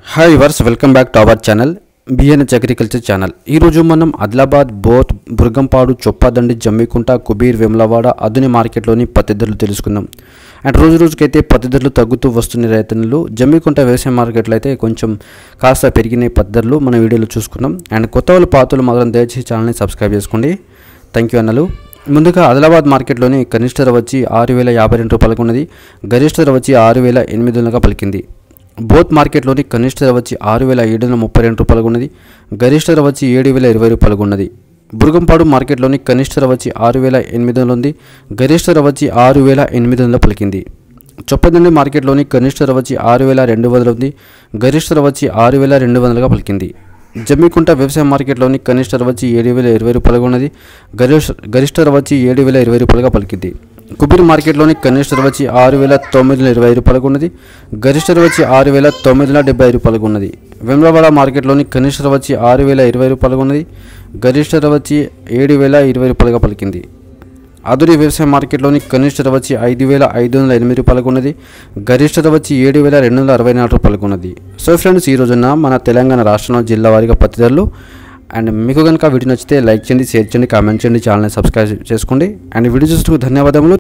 Hi వర్స్ welcome back to our channel BNH agriculture channel. ఈరోజు మనం ఆదిలాబాద్, బోత్, బుర్గంపాడు, చొప్పదండి, జమ్మికుంట, కుబీర్, వెమ్లవాడ, అదుని మార్కెట్లోని పత్తి ధరలు తెలుసుకుందాం। అండ్ రోజు రోజుకైతే పత్తి ధరలు తగ్గుతూ వస్తున్న రైతన్నలు జమ్మికుంట వ్యవసాయ మార్కెట్లో అయితే కొంచెం కాస్త పెరిగిన పత్తి ధరలు మన వీడియోలో చూసుకుందాం। అండ్ కొత్త వాళ్ళు పాతలు మాత్రం దయచేసి ఛానల్ని సబ్స్క్రైబ్ చేసుకోండి, థ్యాంక్ యూ అన్నలు। ముందుగా ఆదిలాబాద్ మార్కెట్లోని కనిష్ట ధర వచ్చి 6,052 రూపాయలకు ఉన్నది, గరిష్ట ధర వచ్చి 6,800గా పలికింది। బోత్ మార్కెట్లోని కనిష్ట ధర వచ్చి 6,732 రూపాయలకు ఉన్నది, గరిష్ట ధర వచ్చి 7,020 రూపాయలకు ఉన్నది। బుర్గంపాడు మార్కెట్లోని కనిష్ట ధర వచ్చి 6,800 ఉంది, గరిష్ట ధర వచ్చి 6,800 పలికింది। చొప్పదండి మార్కెట్లోని కనిష్ట ధర వచ్చి 6,200 ఉంది, గరిష్ట ధర వచ్చి 6,200గా పలికింది। జమ్మికుంట వ్యవసాయ మార్కెట్లోని కనిష్ట ధర వచ్చి 7,020 రూపాయలుగా ఉన్నది, గరిష్ట ధర వచ్చి 7,020 రూపాయలుగా పలికింది। కుబీర్ మార్కెట్లోని కనిష్ట ధర వచ్చి 6,920 రూపాయలకు ఉన్నది, గరిష్ట ధర వచ్చి 6,970 రూపాయలకు ఉన్నది। వెమ్లవాడ మార్కెట్లోని కనిష్ట ధర వచ్చి 6,020 రూపాయలకు ఉన్నది, గరిష్ట ధర వచ్చి 7,020 రూపాయలుగా పలికింది। అదుని వ్యవసాయ మార్కెట్లోని కనిష్ట ధర వచ్చి 5,508 రూపాయలకు ఉన్నది, గరిష్ట ధర వచ్చి 7,264 రూపాయలకు ఉన్నది। సో ఫ్రెండ్స్, ఈ రోజున మన తెలంగాణ రాష్ట్రంలో జిల్లా వారీగా పత్తి ధరలు। అండ్ మీకు కనుక వీడియో నచ్చితే లైక్ చేయండి, షేర్ చేయండి, కామెంట్ చేయండి, ఛానల్ని సబ్స్క్రైబ్ చేసుకోండి। అండ్ వీడియో చూసినందుకు ధన్యవాదములు।